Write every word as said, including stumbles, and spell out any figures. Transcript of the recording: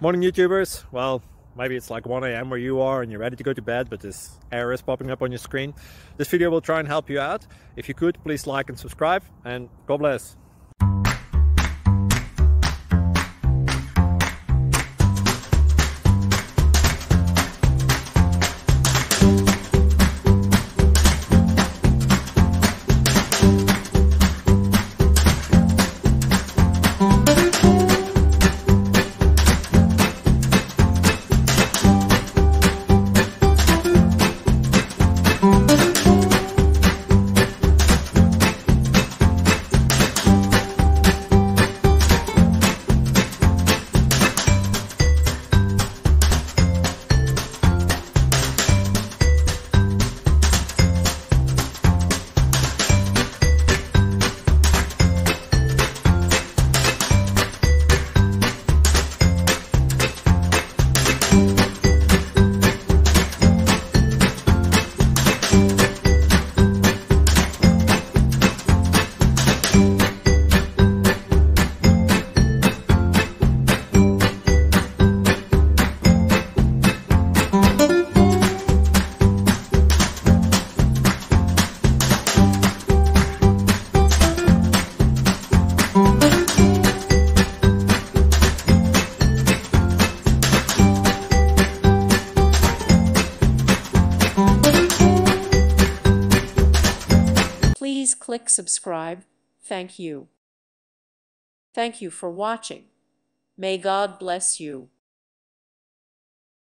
Morning YouTubers. Well, maybe it's like one A M where you are and you're ready to go to bed, but this error is popping up on your screen. This video will try and help you out. If you could, please like and subscribe, and God bless. Please click subscribe. Thank you. Thank you for watching. May God bless you.